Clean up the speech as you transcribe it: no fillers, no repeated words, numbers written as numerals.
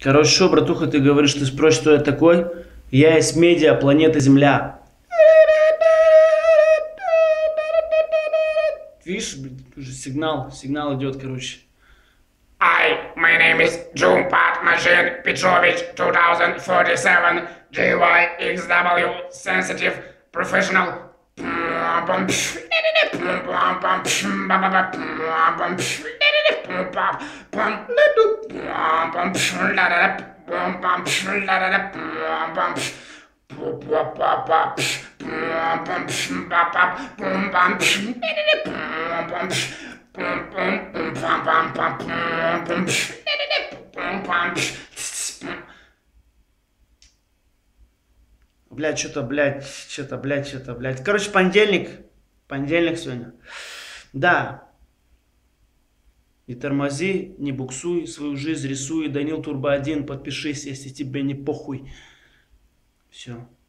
Короче, что, братуха, ты говоришь, ты спросишь, что я такой? Я из медиа планеты Земля. Видишь, уже сигнал идет, короче. Hi, my name is Jumpat Machine Petrovich 2047 GYXW Sensitive Professional. Блядь, что-то. Короче, понедельник. Понедельник сегодня. Да. Не тормози, не буксуй, свою жизнь рисуй. Данил Турбо 1, подпишись, если тебе не похуй. Все.